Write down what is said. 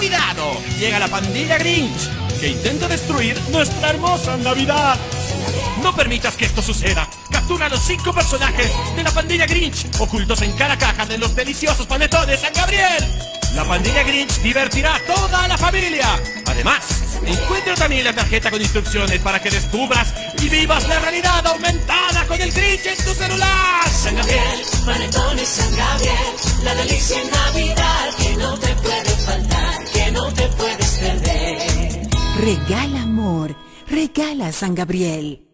Cuidado, llega la pandilla Grinch, que intenta destruir nuestra hermosa Navidad. No permitas que esto suceda. Captura a los 5 personajes de la pandilla Grinch, ocultos en cada caja de los deliciosos panetones San Gabriel. La pandilla Grinch divertirá a toda la familia. Además, encuentra también la tarjeta con instrucciones para que descubras y vivas la realidad aumentada con el Grinch en tu celular. San Gabriel, panetones San Gabriel, la delicia en Navidad que no te puede faltar, que no te puedes perder. Regala amor, regala San Gabriel.